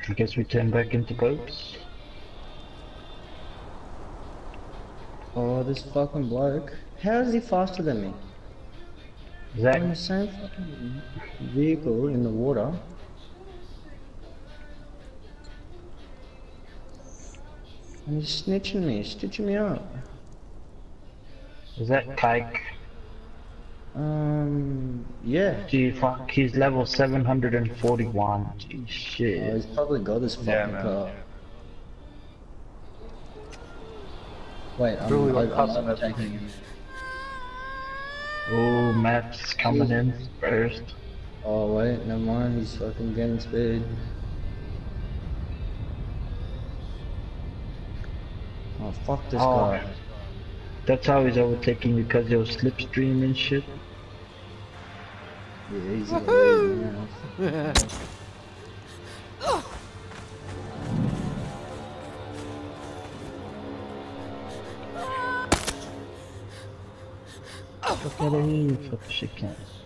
I guess we turn back into boats. Oh, this fucking bloke. How is he faster than me? I'm in the Zach, same fucking vehicle in the water. And he's stitching me up. is that Tyke? Yeah. Gee, fuck, he's level 741. Gee, Oh, shit. he's probably got this Yeah, fucking man. car. Wait, Really like I'm custom overtaking everything. him. Oh, Matt's coming in first. Oh wait, never mind, he's fucking getting speed. Oh fuck this Oh, guy. that's how he's overtaking you, because he'll slipstream and shit. Yeah, he's in the lead now. Look at him, fuck shit can.